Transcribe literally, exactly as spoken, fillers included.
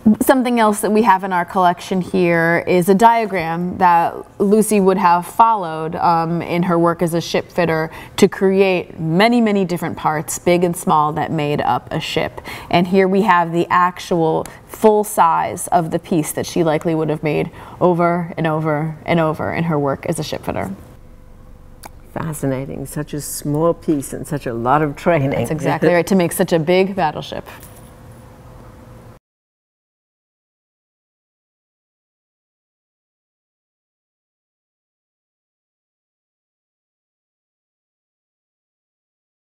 Something else that we have in our collection here is a diagram that Lucy would have followed um, in her work as a ship fitter to create many, many different parts, big and small, that made up a ship. And here we have the actual full size of the piece that she likely would have made over and over and over in her work as a ship fitter. Fascinating. Such a small piece and such a lot of training. That's exactly right, to make such a big battleship.